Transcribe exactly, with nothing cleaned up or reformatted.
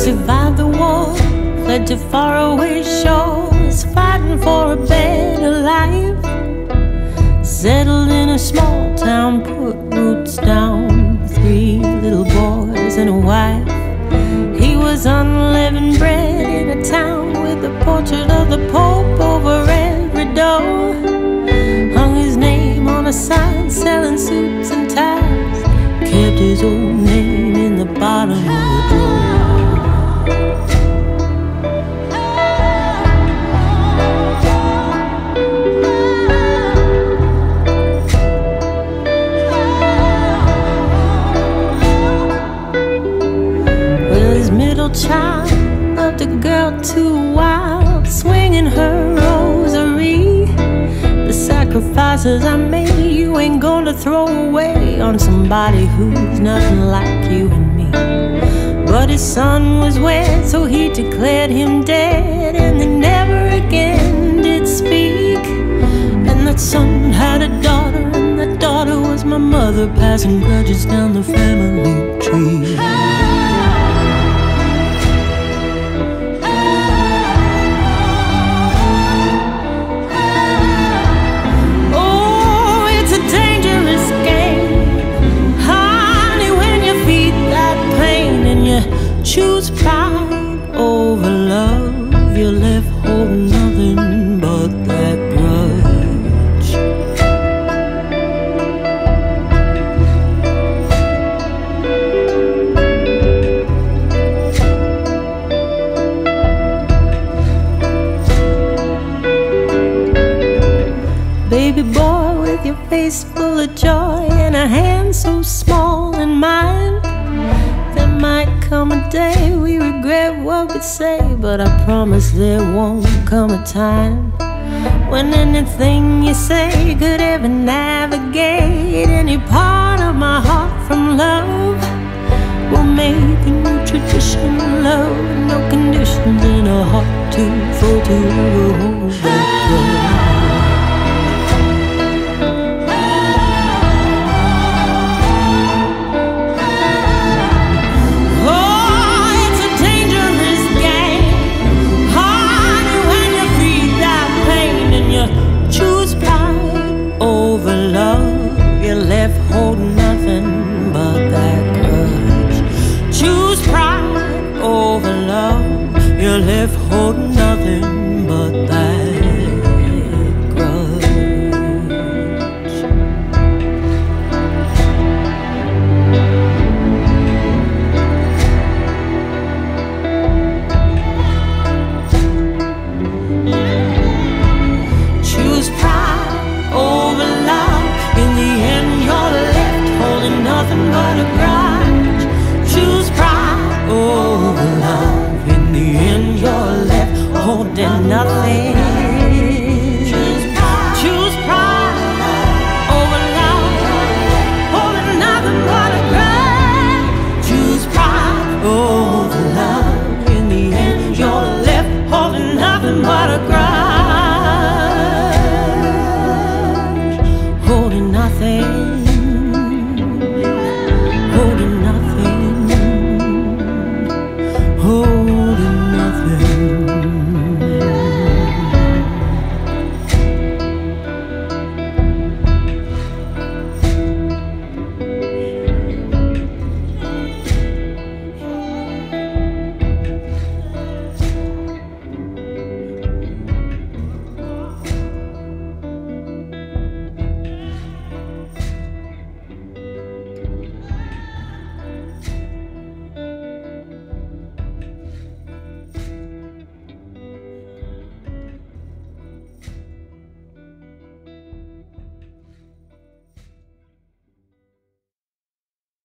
survived the war, fled to faraway shores, fighting for a better life. Settled in a small town, put roots down, three little boys and a wife. He was unleavened bread in a town with the portrait of the Pope over every door. Hung his name on a sign, selling suits and ties, kept his old name in the bottom of the drawer. Child loved a girl too wild, swinging her rosary. The sacrifices I made you ain't gonna throw away on somebody who's nothing like you and me. But his son was wed, so he declared him dead, and they never again did speak. And that son had a daughter, and that daughter was my mother, passing grudges down the family tree. Choose pride over love, you're left holding nothing but that grudge. Baby boy with your face full of joy and a hand so small in mine, there might come a day we regret what we say, but I promise there won't come a time when anything you say could ever navigate any part of my heart from love. We'll make a new tradition, love, no conditions, in a heart too full to ever hold that grudge. Left holding nothing but that grudge. Choose pride over love, you're left holding nothing but that